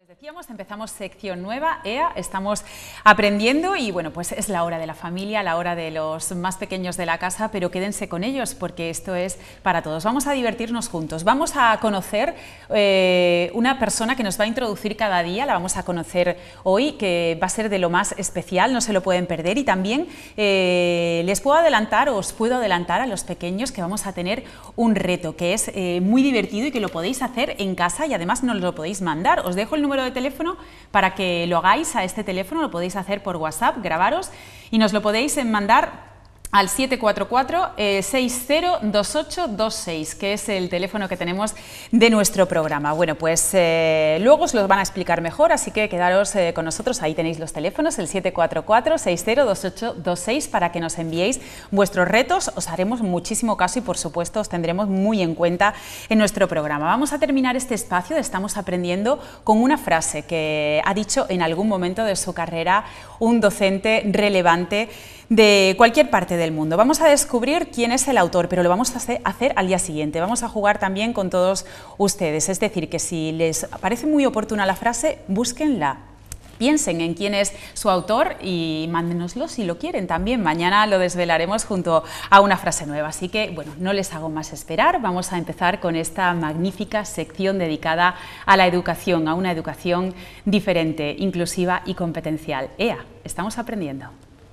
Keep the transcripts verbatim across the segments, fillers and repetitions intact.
Decíamos, empezamos sección nueva, E A, estamos aprendiendo y bueno, pues es la hora de la familia, la hora de los más pequeños de la casa, pero quédense con ellos porque esto es para todos. Vamos a divertirnos juntos, vamos a conocer eh, una persona que nos va a introducir cada día, la vamos a conocer hoy, que va a ser de lo más especial, no se lo pueden perder y también eh, les puedo adelantar, o os puedo adelantar a los pequeños que vamos a tener un reto que es eh, muy divertido y que lo podéis hacer en casa y además nos lo podéis mandar. Os dejo el número de teléfono para que lo hagáis a este teléfono, lo podéis hacer por WhatsApp, grabaros y nos lo podéis mandar al siete cuatro cuatro, seis cero dos ocho dos seis, que es el teléfono que tenemos de nuestro programa. Bueno, pues eh, luego os los van a explicar mejor, así que quedaros eh, con nosotros, ahí tenéis los teléfonos, el siete cuatro cuatro, seis cero dos ocho dos seis, para que nos enviéis vuestros retos, os haremos muchísimo caso y por supuesto os tendremos muy en cuenta en nuestro programa. Vamos a terminar este espacio de Estamos Aprendiendo con una frase que ha dicho en algún momento de su carrera un docente relevante de cualquier parte del mundo. Vamos a descubrir quién es el autor, pero lo vamos a hacer al día siguiente. Vamos a jugar también con todos ustedes, es decir, que si les parece muy oportuna la frase, búsquenla. Piensen en quién es su autor y mándenoslo si lo quieren también. Mañana lo desvelaremos junto a una frase nueva. Así que, bueno, no les hago más esperar. Vamos a empezar con esta magnífica sección dedicada a la educación, a una educación diferente, inclusiva y competencial. E A, estamos aprendiendo.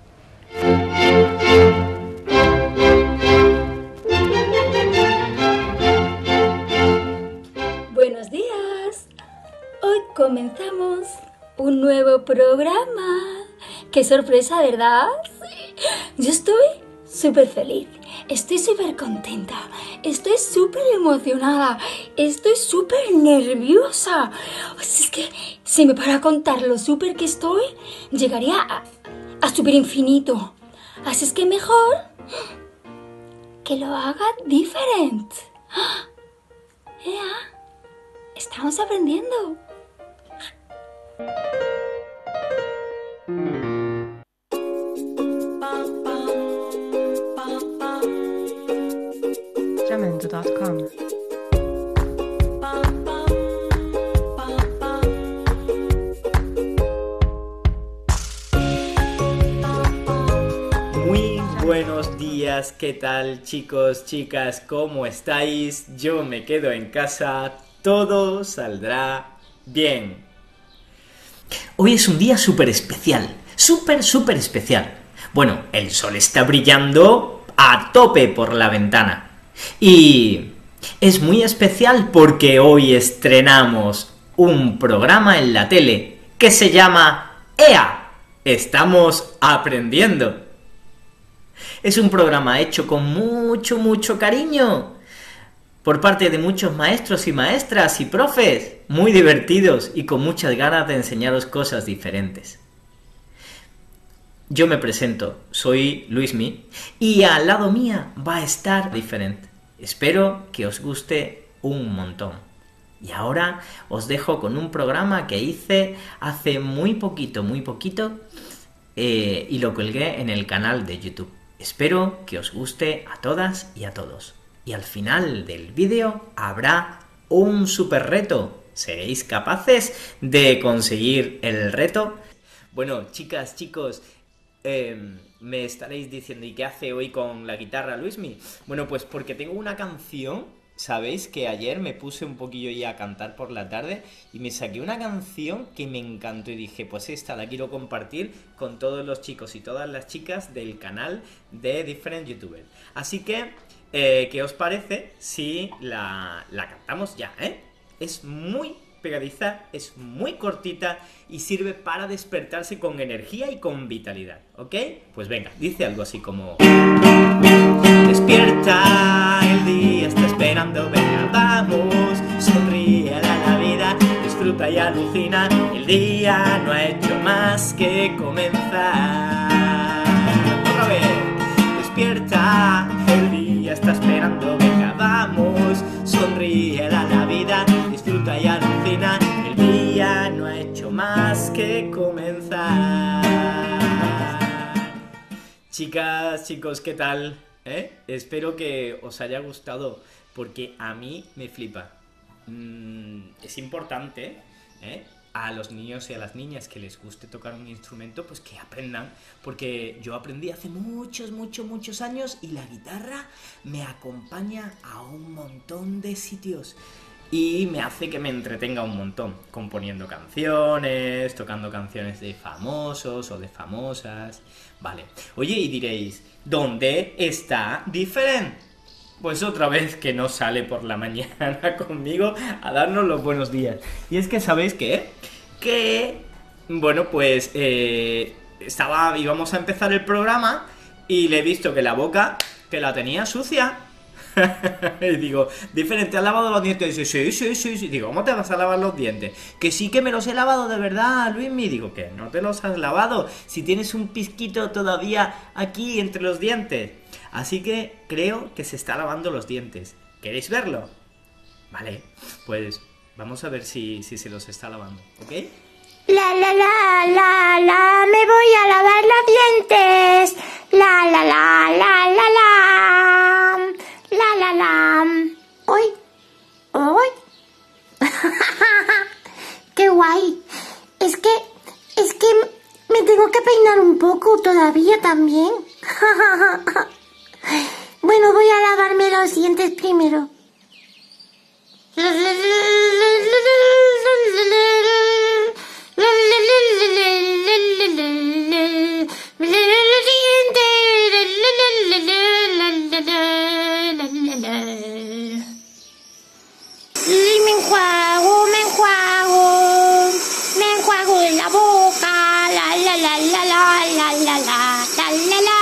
Buenos días. Hoy comenzamos un nuevo programa. ¡Qué sorpresa!, ¿verdad? Yo estoy súper feliz, estoy súper contenta, estoy súper emocionada, estoy súper nerviosa. Es que si me paro a contar lo súper que estoy, llegaría a, a súper infinito. Así es que mejor que lo haga diferente. ¡Ea! Estamos aprendiendo. jamendo punto com. Muy buenos días, ¿qué tal, chicos, chicas? ¿Cómo estáis? Yo me quedo en casa, todo saldrá bien. Hoy es un día súper especial, súper, súper especial. Bueno, el sol está brillando a tope por la ventana. Y es muy especial porque hoy estrenamos un programa en la tele que se llama E A, Estamos Aprendiendo. Es un programa hecho con mucho, mucho cariño por parte de muchos maestros y maestras y profes, muy divertidos y con muchas ganas de enseñaros cosas diferentes. Yo me presento, soy Luismi, y al lado mía va a estar diferente. Espero que os guste un montón. Y ahora os dejo con un programa que hice hace muy poquito, muy poquito, eh, y lo colgué en el canal de YouTube. Espero que os guste a todas y a todos. Y al final del vídeo habrá un super reto. ¿Seréis capaces de conseguir el reto? Bueno, chicas, chicos, eh, me estaréis diciendo, ¿y qué hace hoy con la guitarra, Luismi? Bueno, pues porque tengo una canción, ¿sabéis? Que ayer me puse un poquillo ya a cantar por la tarde y me saqué una canción que me encantó y dije, pues esta la quiero compartir con todos los chicos y todas las chicas del canal de Different YouTubers. Así que, eh, ¿qué os parece si la, la cantamos ya, eh? Es muy pegadiza, es muy cortita y sirve para despertarse con energía y con vitalidad, ¿ok? Pues venga, dice algo así como: despierta, el día está esperando, venga, vamos, sonríe a la vida, disfruta y alucina, el día no ha hecho más que comenzar. Otra vez, despierta, el día está esperando, venga, vamos, sonríe a la vida, disfruta y alucina, el día no ha hecho más que comenzar. Chicas, chicos, ¿qué tal? ¿Eh? Espero que os haya gustado, porque a mí me flipa. Mm, es importante, ¿eh? a los niños y a las niñas que les guste tocar un instrumento, pues que aprendan, porque yo aprendí hace muchos, muchos, muchos años y la guitarra me acompaña a un montón de sitios y me hace que me entretenga un montón, componiendo canciones, tocando canciones de famosos o de famosas, vale. Oye, y diréis, ¿dónde está Different? Pues otra vez que no sale por la mañana conmigo a darnos los buenos días. Y es que, ¿sabéis qué? Que, bueno, pues eh, estaba, íbamos a empezar el programa y le he visto que la boca, que la tenía sucia. Y digo, Different, ¿te has lavado los dientes? Y dice, sí, sí, sí, sí. Digo, ¿cómo te vas a lavar los dientes? Que sí que me los he lavado de verdad, Luismi. Digo, que no te los has lavado, si tienes un pizquito todavía aquí entre los dientes. Así que creo que se está lavando los dientes. ¿Queréis verlo? Vale, pues vamos a ver si, si se los está lavando, ¿ok? La la la la la, me voy a lavar los dientes. La la la la la la, la la la. Hoy, hoy. Qué guay. Es que, es que me tengo que peinar un poco todavía también. Bueno, voy a lavarme los dientes primero. Y me enjuago, me enjuago, me enjuago en la boca, la la la la la la la la la la la.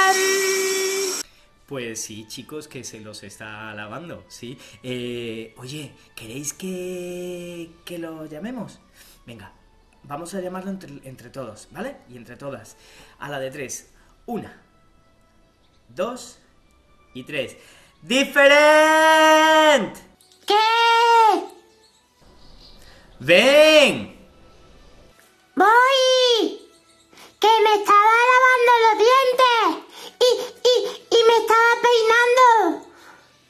Pues sí, chicos, que se los está lavando, ¿sí? Eh, oye, ¿queréis que, que lo llamemos? Venga, vamos a llamarlo entre, entre todos, ¿vale? Y entre todas. A la de tres. Una, dos y tres. ¡Different! ¿Qué? ¡Ven! ¡Voy! ¡Que me estaba lavando los dientes! ¡Y, y, y me estaba peinando!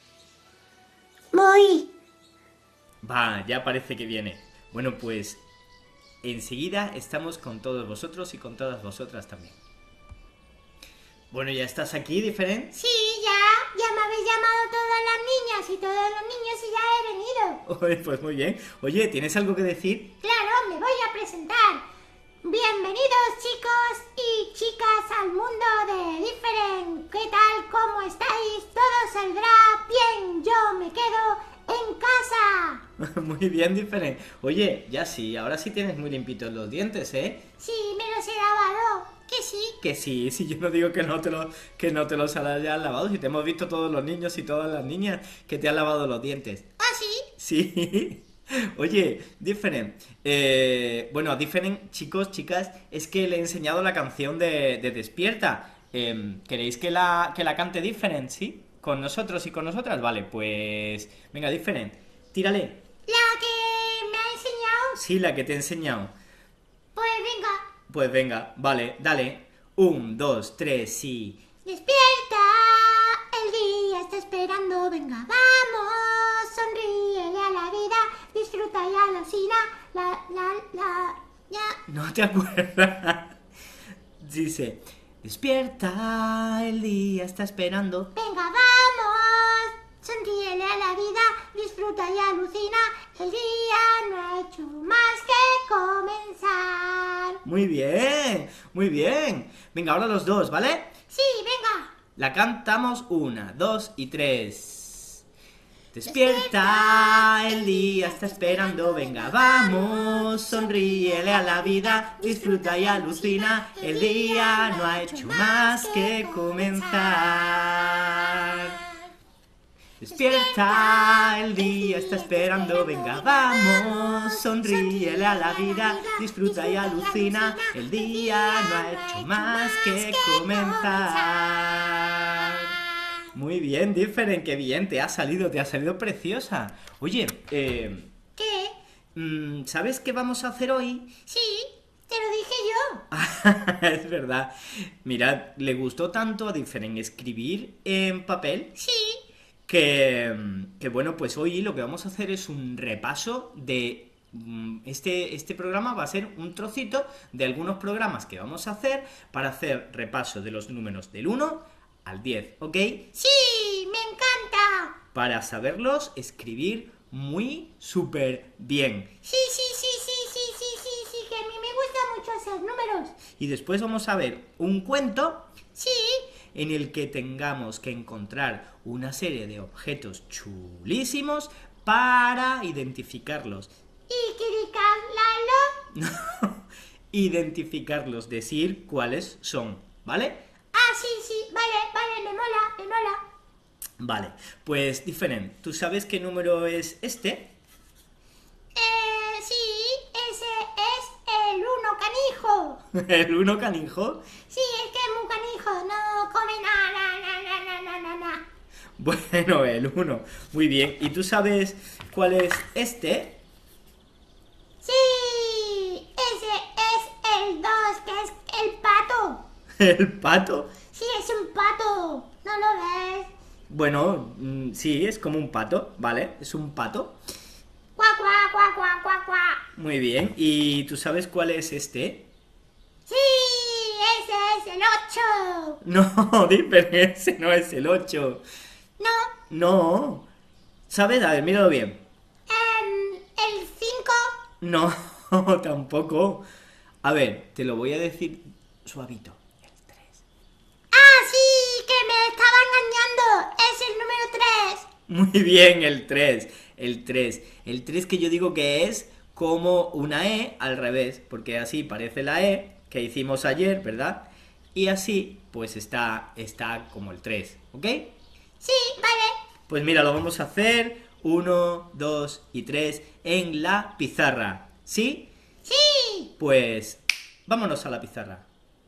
¡Voy! Va, ya parece que viene. Bueno, pues enseguida estamos con todos vosotros y con todas vosotras también. Bueno, ¿ya estás aquí, Different? Sí, ya, ya me habéis llamado todas las niñas y todos los niños y ya he venido. Oye, pues muy bien. Oye, ¿tienes algo que decir? Claro, me voy a presentar. Bienvenidos chicos y chicas al mundo de Different. ¿Qué tal? ¿Cómo estáis? ¿Todo saldrá bien? Yo me quedo en casa. Muy bien, Different. Oye, ya sí, ahora sí tienes muy limpitos los dientes, ¿eh? Sí, me los he lavado. ¿Que sí? Que sí, si yo no digo que no te los, que no te los hayas lavado, si te hemos visto todos los niños y todas las niñas que te han lavado los dientes. ¿Ah, sí? Sí. Oye, Different, eh, bueno, a Different, chicos, chicas, es que le he enseñado la canción de, de Despierta. Eh, ¿Queréis que la, que la cante Different, sí? ¿Con nosotros y con nosotras? Vale, pues... Venga, Different, tírale. ¿La que me ha enseñado? Sí, la que te he enseñado. Pues venga. Pues venga, vale, dale. Un, dos, tres y... Despierta, el día está esperando, venga, vamos, sonríele a la vida, disfruta y alucina, la, la, la, ya. No te acuerdas. Dice, despierta, el día está esperando. Venga, vamos, sonríele a la vida, disfruta y alucina, el día no ha hecho más que comenzar. Muy bien, muy bien. Venga, ahora los dos, ¿vale? Sí, venga. La cantamos una, dos y tres. Despierta, el día está esperando, venga, vamos, sonríele a la vida, disfruta y alucina, el día no ha hecho más que comenzar. Despierta, el día está esperando, venga, vamos, sonríele a la vida, disfruta y alucina, el día no ha hecho más que comenzar. Muy bien, Different, qué bien, te ha salido, te ha salido preciosa. Oye, eh... ¿Qué? mmm, ¿sabes qué vamos a hacer hoy? Sí, te lo dije yo. Es verdad. Mirad, le gustó tanto a Different escribir en papel. Sí. Que, que bueno, pues hoy lo que vamos a hacer es un repaso de Este, este programa va a ser un trocito de algunos programas que vamos a hacer para hacer repaso de los números del uno al diez, ¿ok? ¡Sí! ¡Me encanta! Para saberlos escribir muy súper bien. Sí, sí, sí, sí, sí, sí, sí, sí, que a mí me gusta mucho hacer números. Y después vamos a ver un cuento Sí. en el que tengamos que encontrar una serie de objetos chulísimos para identificarlos. ¿Y criticarlo? Identificarlos, decir cuáles son, ¿vale? Ah, sí, sí, vale, vale, me mola, me mola. Vale, pues diferente. ¿Tú sabes qué número es este? Eh, sí, ese es el uno canijo. ¿El uno canijo? Sí, es que es muy canijo, no come nada, nada, nada, nada, nada, nada. Bueno, el uno. Muy bien. ¿Y tú sabes cuál es este? Sí, ese es el dos, que es el pato. ¿El pato? Sí, es un pato, ¿no lo ves? Bueno, mm, sí, es como un pato, ¿vale? Es un pato. Cuac, cuac, cuac, cuac, cuac, cuac. Muy bien. ¿Y tú sabes cuál es este? Sí, ese es el ocho. No, Dipper, ese no es el ocho. No, No. ¿Sabes? A ver, míralo bien. em, el cinco. No, tampoco. A ver, te lo voy a decir suavito. El tres. Ah, sí, que me estaba engañando. Es el número tres. Muy bien, el tres. El tres. El tres que yo digo que es como una E al revés, porque así parece la E que hicimos ayer, ¿verdad? Y así, pues está, está como el tres, ¿ok? Sí, vale. Pues mira, lo vamos a hacer uno, dos y tres en la pizarra, ¿sí? Sí. Pues vámonos a la pizarra.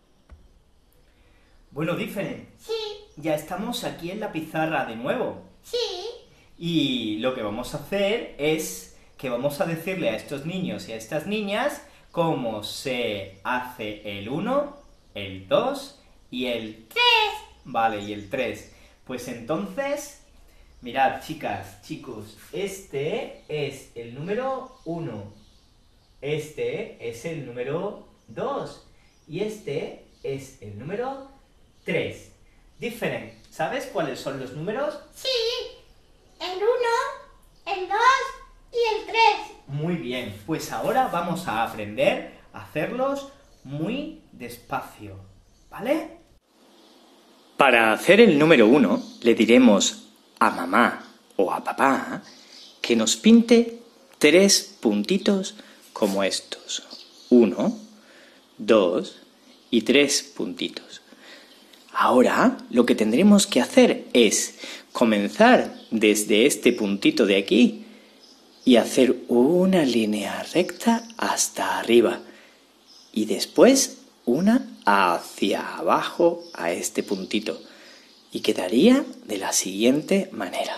Bueno, Differen, Sí, ya estamos aquí en la pizarra de nuevo. sí. Y lo que vamos a hacer es que vamos a decirle a estos niños y a estas niñas cómo se hace el uno, el dos y el... Tres. Vale, y el tres. Pues entonces, mirad, chicas, chicos, este es el número uno, este es el número dos y este es el número tres. Differen, ¿sabes cuáles son los números? Sí. El uno, el dos y el tres. Muy bien, pues ahora vamos a aprender a hacerlos muy despacio, ¿vale? Para hacer el número uno, le diremos a mamá o a papá que nos pinte tres puntitos como estos. Uno, dos y tres puntitos. Ahora lo que tendremos que hacer es comenzar desde este puntito de aquí y hacer una línea recta hasta arriba y después una hacia abajo a este puntito y quedaría de la siguiente manera.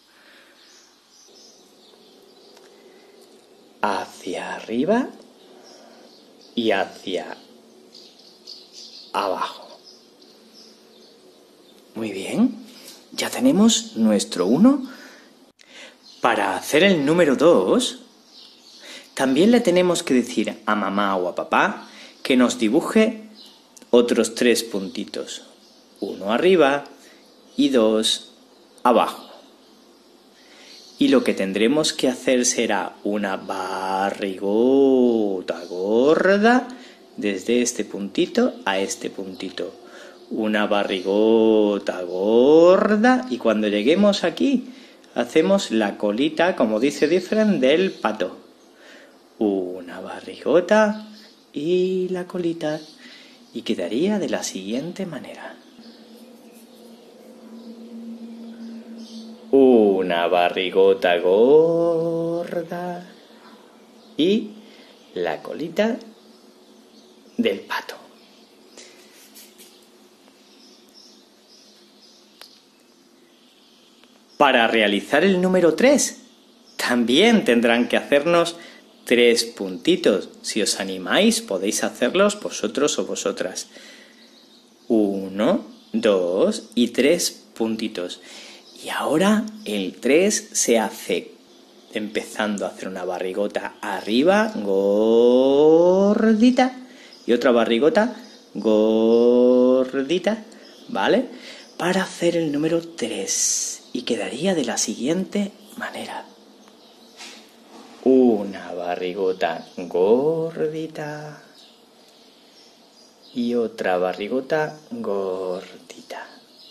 Hacia arriba y hacia abajo. Muy bien, ya tenemos nuestro uno. Para hacer el número dos, también le tenemos que decir a mamá o a papá que nos dibuje otros tres puntitos. Uno arriba y dos abajo. Y lo que tendremos que hacer será una barrigota gorda desde este puntito a este puntito. Una barrigota gorda y cuando lleguemos aquí hacemos la colita, como dice Differen, del pato. Una barrigota y la colita y quedaría de la siguiente manera. Una barrigota gorda y la colita del pato. Para realizar el número tres, también tendrán que hacernos tres puntitos. Si os animáis, podéis hacerlos vosotros o vosotras. Uno, dos y tres puntitos. Y ahora el tres se hace empezando a hacer una barrigota arriba, gordita, y otra barrigota gordita, ¿vale? Para hacer el número tres. Y quedaría de la siguiente manera. Una barrigota gordita y otra barrigota gordita.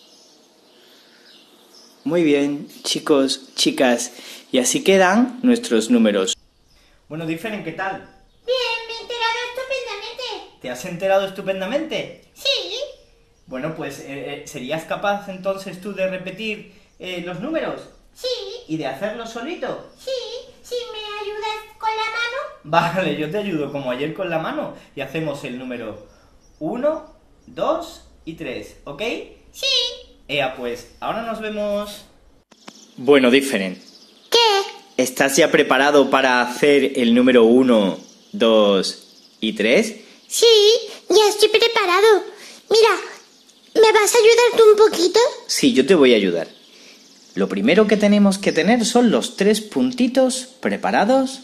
Muy bien, chicos, chicas, y así quedan nuestros números. Bueno, Differen, ¿qué tal? Bien, me he enterado estupendamente. ¿Te has enterado estupendamente? Sí. Bueno, pues, eh, eh, ¿serías capaz entonces tú de repetir eh, los números? Sí. ¿Y de hacerlo solito? Sí. Si me ayudas con la mano. Vale, yo te ayudo como ayer con la mano y hacemos el número uno, dos y tres, ¿ok? Sí. Ea, pues, ahora nos vemos. Bueno, Differen. ¿Qué? ¿Estás ya preparado para hacer el número uno, dos y tres? Sí, ya estoy preparado. Mira, ¿me vas a ayudar tú un poquito? Sí, yo te voy a ayudar. Lo primero que tenemos que tener son los tres puntitos preparados.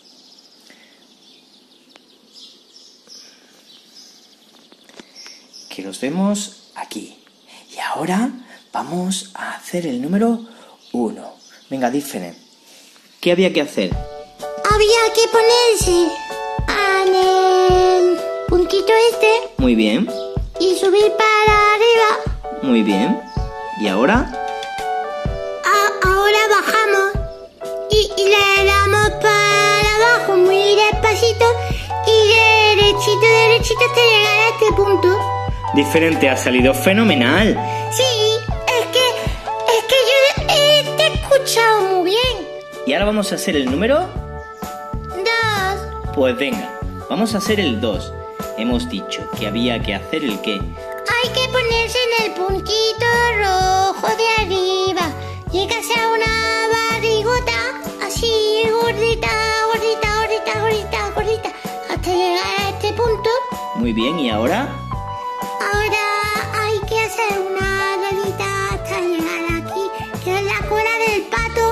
Que los vemos aquí. Y ahora vamos a hacer el número uno. Venga, Differen. ¿Qué había que hacer? Había que ponerse en el puntito este Muy bien, y subir para arriba. muy bien. ¿Y ahora? A- ahora bajamos y, y le damos para abajo muy despacito y derechito, derechito hasta llegar a este punto. Differen, te ha salido fenomenal. Sí, es que, es que yo eh, te he escuchado muy bien. ¿Y ahora vamos a hacer el número? Dos. Pues venga, vamos a hacer el dos. Hemos dicho que había que hacer el qué. Hay que ponerse en el puntito rojo de arriba. Llegas a una barrigota así gordita, gordita, gordita, gordita, gordita, hasta llegar a este punto. Muy bien, ¿y ahora? Ahora hay que hacer una rolita hasta llegar aquí, que es la cola del pato.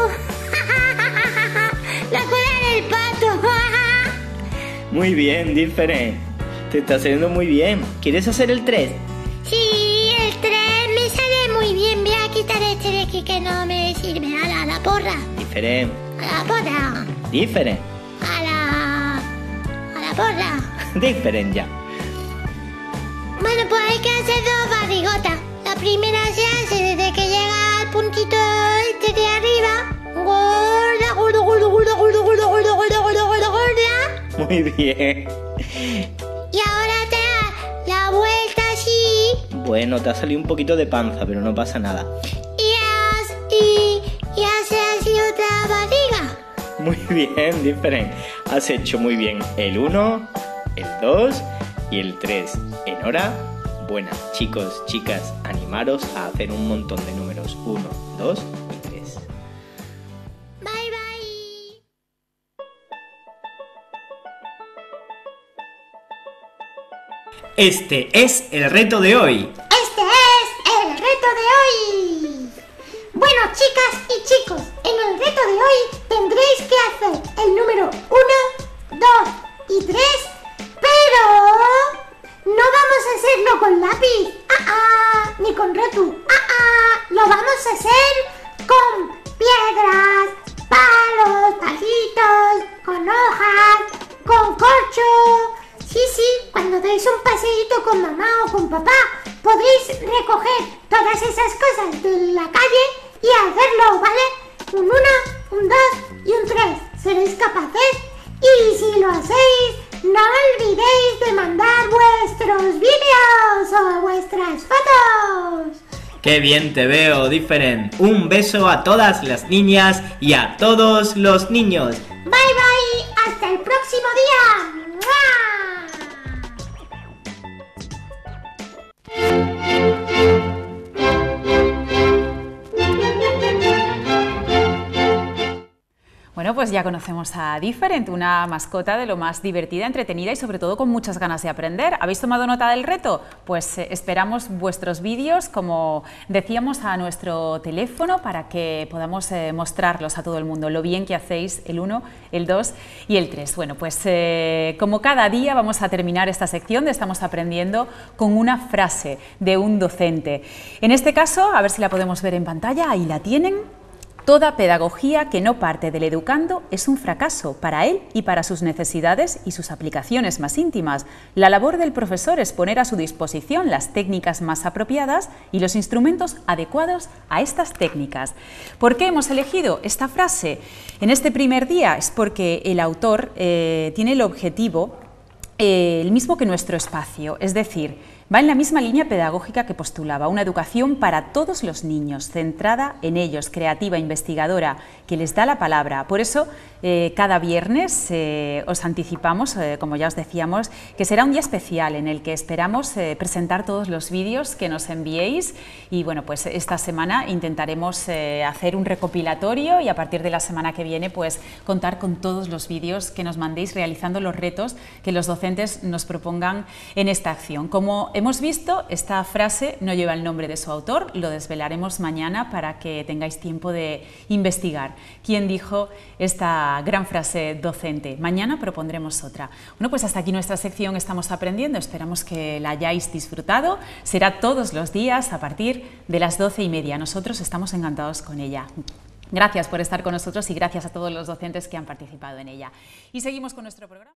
La cola del pato. Muy bien, Differen. Te está saliendo muy bien. ¿Quieres hacer el tres? Sí, el tres me sale muy bien. Voy a quitar este de aquí que no me sirve. A la, a la porra. Differen. A la porra. Differen. A la... A la porra. Differen ya. Bueno, pues hay que hacer dos barrigotas. La primera se hace desde que llega al puntito este de arriba. Gorda, gorda, gorda, gorda, gorda, gorda, gorda, gorda, gorda, gorda, gorda. Muy bien. Y ahora te das la vuelta así. Bueno, te ha salido un poquito de panza, pero no pasa nada. Y, haz, y, y hace así otra barriga. Muy bien, Differen. Has hecho muy bien el uno, el dos y el tres. Enhorabuena, chicos, chicas, animaros a hacer un montón de números. uno, dos y tres. Bye, bye. Este es el reto de hoy. Este es el reto de hoy. Bueno, chicas y chicos, en el reto de hoy tendréis que hacer el número uno, dos y tres, pero no vamos a hacerlo con lápiz, ah, ah, ni con rotu, ah, ah, lo vamos a hacer con piedras, palos, palitos, con hojas, con corcho. Sí, sí, cuando deis un paseíto con mamá o con papá, podréis recoger todas esas cosas de la calle y hacerlo, ¿vale? Un uno, un dos y un tres. ¿Seréis capaces? Y si lo hacéis, no olvidéis de mandar vuestros vídeos o vuestras fotos. ¡Qué bien te veo, Differen! Un beso a todas las niñas y a todos los niños. Bye bye, hasta el próximo día. ¡Mua! Bueno, Bueno, pues ya conocemos a Different, una mascota de lo más divertida, entretenida y sobre todo con muchas ganas de aprender. ¿Habéis tomado nota del reto? Pues eh, esperamos vuestros vídeos, como decíamos, a nuestro teléfono para que podamos eh, mostrarlos a todo el mundo, lo bien que hacéis el uno, el dos y el tres. Bueno, pues eh, como cada día vamos a terminar esta sección de Estamos Aprendiendo con una frase de un docente. En este caso, a ver si la podemos ver en pantalla, ahí la tienen. Toda pedagogía que no parte del educando es un fracaso para él y para sus necesidades y sus aplicaciones más íntimas. La labor del profesor es poner a su disposición las técnicas más apropiadas y los instrumentos adecuados a estas técnicas. ¿Por qué hemos elegido esta frase en este primer día? Es porque el autor eh, tiene el objetivo eh, el mismo que nuestro espacio, es decir, va en la misma línea pedagógica que postulaba, una educación para todos los niños, centrada en ellos, creativa, investigadora, que les da la palabra. Por eso, eh, cada viernes eh, os anticipamos, eh, como ya os decíamos, que será un día especial en el que esperamos eh, presentar todos los vídeos que nos enviéis y bueno, pues esta semana intentaremos eh, hacer un recopilatorio y a partir de la semana que viene pues contar con todos los vídeos que nos mandéis realizando los retos que los docentes nos propongan en esta acción. Como hemos visto, esta frase no lleva el nombre de su autor, lo desvelaremos mañana para que tengáis tiempo de investigar quién dijo esta gran frase docente. Mañana propondremos otra. Bueno, pues hasta aquí nuestra sección Estamos Aprendiendo, esperamos que la hayáis disfrutado. Será todos los días a partir de las doce y media. Nosotros estamos encantados con ella. Gracias por estar con nosotros y gracias a todos los docentes que han participado en ella. Y seguimos con nuestro programa.